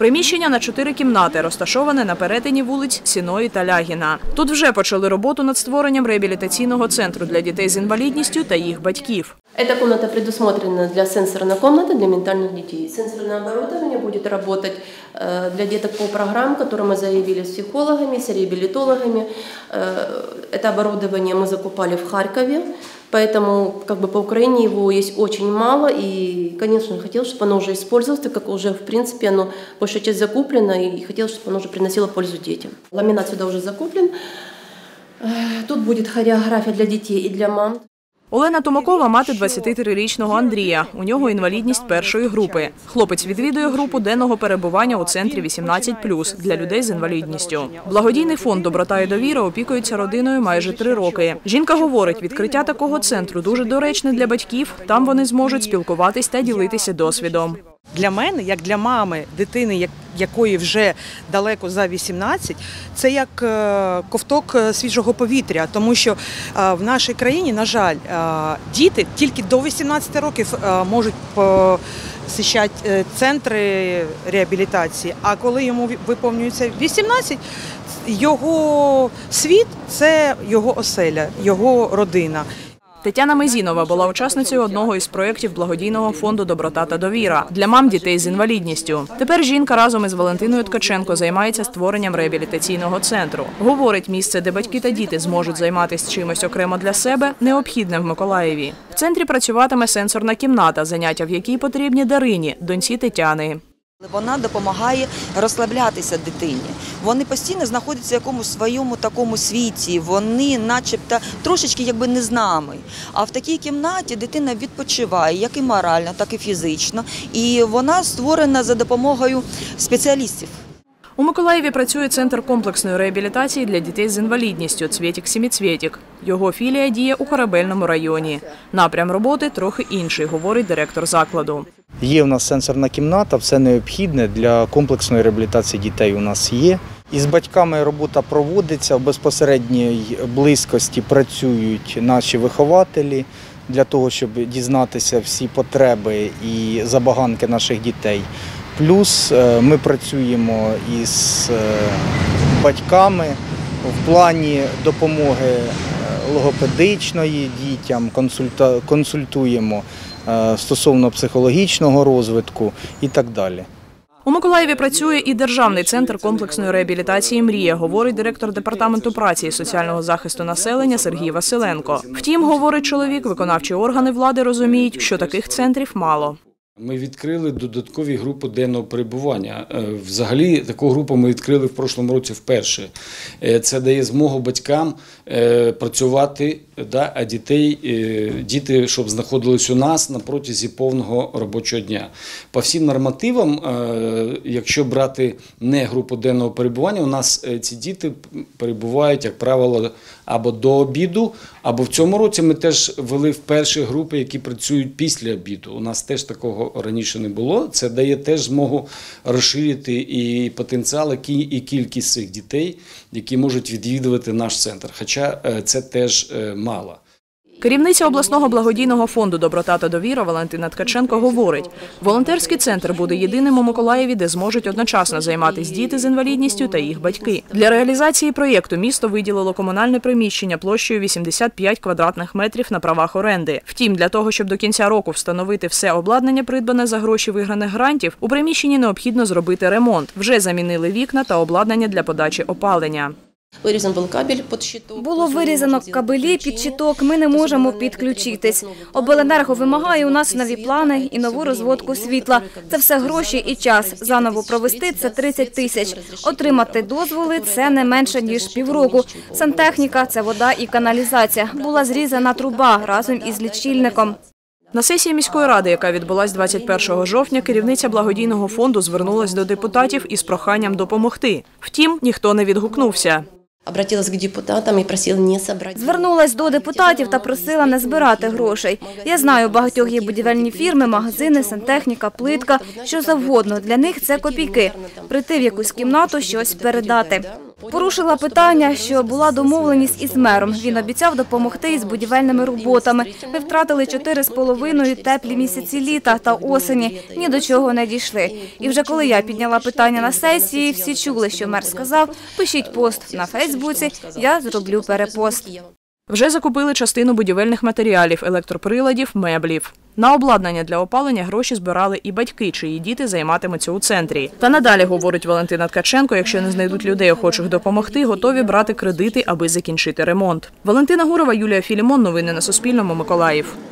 Приміщення на 4 кімнати, розташоване на перетині вулиць Сіної та Лягіна. Тут вже почали роботу над створенням реабілітаційного центру для дітей з інвалідністю та їх батьків. Эта комната предусмотрена для сенсорной комнаты для ментальных детей. Сенсорное оборудование будет работать для деток по программам, которые мы заявили с психологами, с реабилитологами. Это оборудование мы закупали в Харькове, поэтому по Украине его есть очень мало. И, конечно, хотелось, чтобы оно уже использовалось, так как уже, в принципе, оно большая часть закуплена, и хотелось, чтобы оно уже приносило пользу детям. Ламинат сюда уже закуплен. Тут будет хореография для детей и для мам. Олена Томакова – мати 23-річного Андрія. У нього інвалідність першої групи. Хлопець відвідує групу денного перебування у центрі 18+, для людей з інвалідністю. Благодійний фонд «Доброта і довіра» опікується родиною майже 3 роки. Жінка говорить, відкриття такого центру дуже доречне для батьків. Там вони зможуть спілкуватись та ділитися досвідом. Для мене, як для мами дитини, якої вже далеко за 18, це як ковток свіжого повітря, тому що в нашій країні, на жаль, діти тільки до 18 років можуть посещати центри реабілітації, а коли йому виповнюється 18, його світ – це його оселя, його родина. Тетяна Мезінова була учасницею одного із проєктів благодійного фонду «Доброта та довіра» для мам дітей з інвалідністю. Тепер жінка разом із Валентиною Ткаченко займається створенням реабілітаційного центру. Говорить, місце, де батьки та діти зможуть займатися чимось окремо для себе, необхідне в Миколаєві. В центрі працюватиме сенсорна кімната, заняття в якій потрібні Дарині, доньці Тетяни. Вона допомагає розслаблятися дитині. Вони постійно знаходяться в якомусь своєму такому світі, вони начебто трошечки не з нами. А в такій кімнаті дитина відпочиває, як і морально, так і фізично. І вона створена за допомогою спеціалістів. У Миколаєві працює центр комплексної реабілітації для дітей з інвалідністю «Цвєтік-Сіміцвєтік». Його філія діє у Корабельному районі. Напрям роботи трохи інший, говорить директор закладу. Є у нас сенсорна кімната, все необхідне для комплексної реабілітації дітей у нас є. Із батьками робота проводиться, в безпосередній близькості працюють наші вихователі для того, щоб дізнатися всі потреби і забаганки наших дітей. Плюс ми працюємо із батьками в плані допомоги логопедичної дітям, консультуємо стосовно психологічного розвитку і так далі. У Миколаєві працює і Державний центр комплексної реабілітації «Мрія», говорить директор Департаменту праці і соціального захисту населення Сергій Василенко. Втім, говорить чоловік, виконавчі органи влади розуміють, що таких центрів мало. Ми відкрили додаткові групи денного перебування. Взагалі, таку групу ми відкрили в прошлому році вперше. Це дає змогу батькам працювати, а діти, щоб знаходились у нас на протязі повного робочого дня. По всім нормативам, якщо брати не групу денного перебування, у нас ці діти перебувають, як правило, або до обіду, або в цьому році ми теж ввели вперше групи, які працюють після обіду. У нас теж такого раніше не було. Це дає теж змогу розширити і потенціал, і кількість цих дітей, які можуть відвідувати наш центр. Хоча це теж мало. Керівниця обласного благодійного фонду «Доброта та довіра» Валентина Ткаченко говорить, волонтерський центр буде єдиним у Миколаєві, де зможуть одночасно займатися діти з інвалідністю та їх батьки. Для реалізації проєкту місто виділило комунальне приміщення площею 85 квадратних метрів на правах оренди. Втім, для того, щоб до кінця року встановити все обладнання, придбане за гроші виграних грантів, у приміщенні необхідно зробити ремонт. Вже замінили вікна та обладнання для подачі опалення. Було вирізано кабелі під щиток, ми не можемо підключитись. Обленерго вимагає у нас нові плани і нову розводку світла. Це все гроші і час. Заново провести – це 30 тисяч. Отримати дозволи – це не менше, ніж півроку. Сантехніка – це вода і каналізація. Була зрізана труба разом із лічильником. На сесії міської ради, яка відбулась 21 жовтня, керівниця благодійного фонду звернулась до депутатів із проханням допомогти. Втім, ніхто не відгукнувся. Звернулась до депутатів та просила не збирати грошей. Я знаю, у багатьох є будівельні фірми, магазини, сантехніка, плитка, що завгодно. Для них це копійки. Прийти в якусь кімнату, щось передати. Порушила питання, що була домовленість із мером. Він обіцяв допомогти із будівельними роботами. Ми втратили 4,5 теплі місяці літа та осені. Ні до чого не дійшли. І вже коли я підняла питання на сесії, всі чули, що мер сказав: пишіть пост на Фейсбуці, я зроблю перепост. Вже закупили частину будівельних матеріалів, електроприладів, меблів. На обладнання для опалення гроші збирали і батьки, чиї діти займатимуться у центрі. Та надалі, говорить Валентина Ткаченко, якщо не знайдуть людей, охочих допомогти, готові брати кредити, аби закінчити ремонт. Валентина Гурова, Юлія Філімон. Новини на Суспільному. Миколаїв.